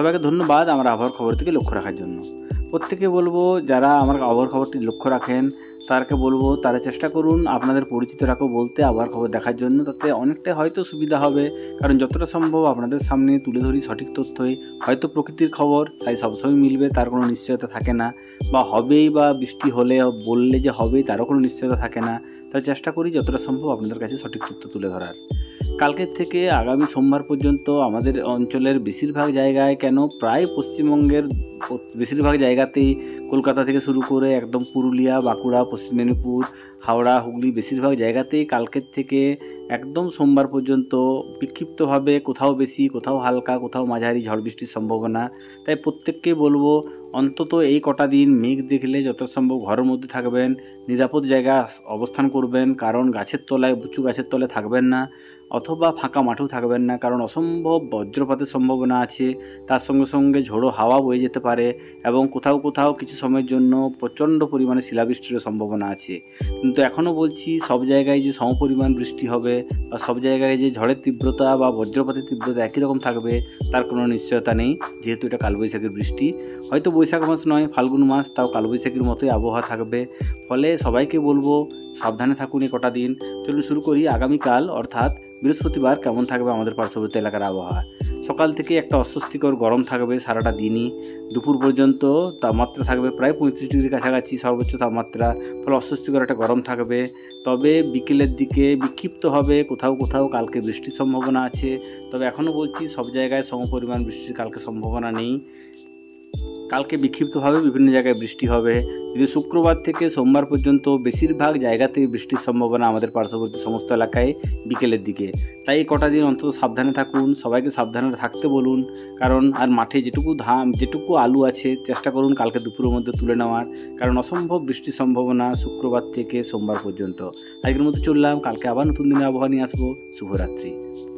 সবাইকে ধন্যবাদ আমার আবহাওয়ার খবরটিকে লক্ষ্য রাখার জন্য। প্রত্যেকে বলবো যারা আমার আবহাওয়ার খবরটি লক্ষ্য রাখেন তাদেরকে বলবো তারা চেষ্টা করুন আপনাদের পরিচিতরাকেও বলতে আবহাওয়ার খবর দেখার জন্য, তাতে অনেকটাই হয়তো সুবিধা হবে। কারণ যতটা সম্ভব আপনাদের সামনে তুলে ধরি সঠিক তথ্যই। হয়তো প্রকৃতির খবর তাই সবসময় মিলবে তার কোনো নিশ্চয়তা থাকে না, বা হবেই বা বৃষ্টি হলে বললে যে হবেই তারও কোনো নিশ্চয়তা থাকে না। তাই চেষ্টা করি যতটা সম্ভব আপনাদের কাছে সঠিক তথ্য তুলে ধরার। কালকের থেকে আগামী সোমবার পর্যন্ত আমাদের অঞ্চলের বেশিরভাগ জায়গায়, কেন প্রায় পশ্চিমবঙ্গের বেশিরভাগ জায়গাতেই, কলকাতা থেকে শুরু করে একদম পুরুলিয়া, বাঁকুড়া, পশ্চিম মেদিনীপুর, হাওড়া, হুগলি, বেশিরভাগ জায়গাতেই কালকের থেকে একদম সোমবার পর্যন্ত বিক্ষিপ্তভাবে কোথাও বেশি, কোথাও হালকা, কোথাও মাঝারি ঝড় বৃষ্টির সম্ভাবনা। তাই প্রত্যেককে বলবো অন্তত এই কটা দিন মেঘ দেখলে যত সম্ভব ঘরের মধ্যে থাকবেন, নিরাপদ জায়গায় অবস্থান করবেন, কারণ গাছের তলায়, উঁচু গাছের তলায় থাকবেন না, অথবা ফাঁকা মাঠেও থাকবেন না, কারণ অসম্ভব বজ্রপাতের সম্ভাবনা আছে। তার সঙ্গে সঙ্গে ঝোড়ো হাওয়া বয়ে যেতে পারে এবং কোথাও কোথাও কিছু সময়ের জন্য প্রচণ্ড পরিমাণে শিলাবৃষ্টিরও সম্ভাবনা আছে। কিন্তু এখনও বলছি সব জায়গায় যে সমপরিমাণ বৃষ্টি হবে বা সব জায়গায় যে ঝড়ের তীব্রতা বা বজ্রপাতের তীব্রতা একই রকম থাকবে তার কোনো নিশ্চয়তা নেই, যেহেতু এটা কালবৈশাখীর বৃষ্টি। হয়তো বৈশাখ মাস নয়, ফাল্গুন মাস, তাও কালবৈশাখীর মতোই আবহাওয়া থাকবে। ফলে সবাইকে বলবো সাবধানে থাকুন এই কটা দিন। চলুন শুরু করি আগামীকাল অর্থাৎ বৃহস্পতিবার কেমন থাকবে আমাদের পার্শ্ববর্তী এলাকার আবহাওয়া। সকাল থেকে একটা অস্বস্তিকর গরম থাকবে সারাটা দিনই। দুপুর পর্যন্ত তাপমাত্রা থাকবে প্রায় 35 ডিগ্রির কাছাকাছি সর্বোচ্চ তাপমাত্রা, ফলে অস্বস্তিকর একটা গরম থাকবে। তবে বিকেলের দিকে বিক্ষিপ্ত হবে, কোথাও কোথাও কালকে বৃষ্টির সম্ভাবনা আছে। তবে এখনও বলছি সব জায়গায় সমপরিমাণ বৃষ্টির কালকে সম্ভাবনা নেই। কালকে বিক্ষিপ্তভাবে বিভিন্ন জায়গায় বৃষ্টি হবে। যদি শুক্রবার থেকে সোমবার পর্যন্ত বেশিরভাগ জায়গাতেই বৃষ্টির সম্ভাবনা আমাদের পার্শ্ববর্তী সমস্ত এলাকায় বিকেলের দিকে। তাই কটা দিন অন্তত সাবধানে থাকুন, সবাইকে সাবধানে থাকতে বলুন। কারণ আর মাঠে যেটুকু আলু আছে চেষ্টা করুন কালকে দুপুরের মধ্যে তুলে নেওয়ার, কারণ অসম্ভব বৃষ্টির সম্ভাবনা শুক্রবার থেকে সোমবার পর্যন্ত। আজকের মতো চললাম, কালকে আবার নতুন দিনের আবহাওয়া নিয়ে আসবো। শুভরাত্রি।